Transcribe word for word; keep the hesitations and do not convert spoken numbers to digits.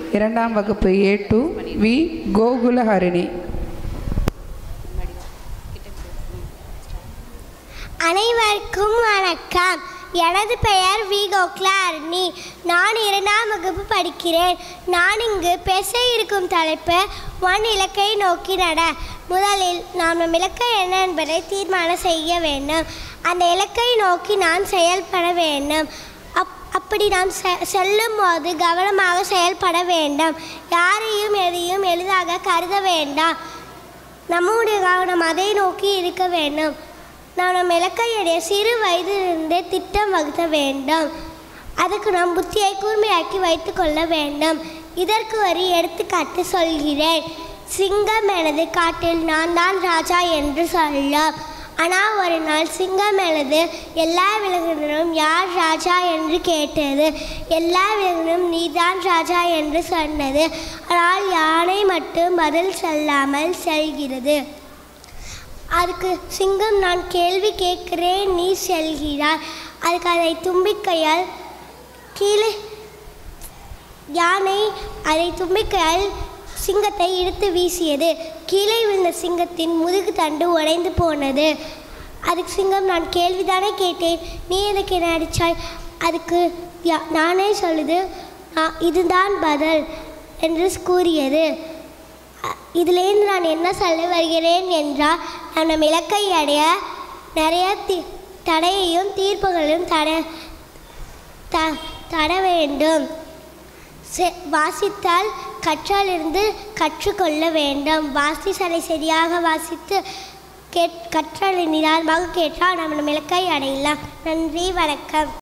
இரண்டாம் வகுப்பு ஏ two we கோகுலஹரிணி. அனைவருக்கும் வணக்கம். எனது பெயர் வி கோகுலஹரிணி. நான் இரண்டாம் வகுப்பு படிக்கிறேன். நான் இங்கு பேச இருக்கும் தலைப்பு ஒன் இலக்கை நோக்கி நட. முதலில் நாம் நம் இலக்கை என்ன என்பதை தீர்மானம் செய்ய வேண்டும். அந்த இலக்கை நோக்கி நான் செயல்பட வேண்டும். அப் அப்படி நாம் செ செல்லும் போது கவனமாக செயல்பட வேண்டும். யாரையும் எதையும் எளிதாக கருத வேண்டாம். நம்முடைய கவனம் அதை நோக்கி இருக்க வேண்டும். நாம் நம் இலக்கையுடைய சிறு வயதிலிருந்தே திட்டம் வகுத்த வேண்டும். அதுக்கு நம் புத்தியை கூர்மையாக்கி வைத்து கொள்ள வேண்டும். இதற்கு ஒரு எடுத்துக்காட்டு சொல்கிறேன். சிங்கம் எனது காட்டில் நான் தான் ராஜா என்று சொல்லலாம். ஆனால் ஒரு நாள் சிங்கம் எனது எல்லா விலங்குகளும் யார் ராஜா என்று கேட்டது. எல்லா விலங்குகளும் நீதான் ராஜா என்று சொன்னது. ஆனால் யானை மட்டும் பதில் சொல்லாமல் செல்கிறது. அதுக்கு சிங்கம் நான் கேள்வி கேட்கிறேன், நீ செல்கிறாய். அதுக்கு அதை தும்பிக்கையால் கீழே யானை அதை தும்பிக்கையால் சிங்கத்தை இழுத்து வீசியது. கீழே விழுந்த சிங்கத்தின் முதுகு தண்டு உடைந்து போனது. அதுக்கு சிங்கம் நான் கேள்விதானே கேட்டேன், நீ எதுக்கு என்ன அடித்தாய்? அதுக்கு நானே சொல்லுது, இதுதான் பதில் என்று கூறியது. இதிலேருந்து நான் என்ன சொல்ல வருகிறேன் என்றால், நம் இலக்கை அடைய நிறைய தி தடையையும் தீர்ப்புகளையும் தட த தட வேண்டும். வாசித்தால் கற்றாலிருந்து கற்றுக்கொள்ள வேண்டும். வாசித்தலை சரியாக வாசித்து கேட் கற்றாலை நிதானமாக கேட்டால் நம்ம நம் இலக்கை அடையலாம். நன்றி, வணக்கம்.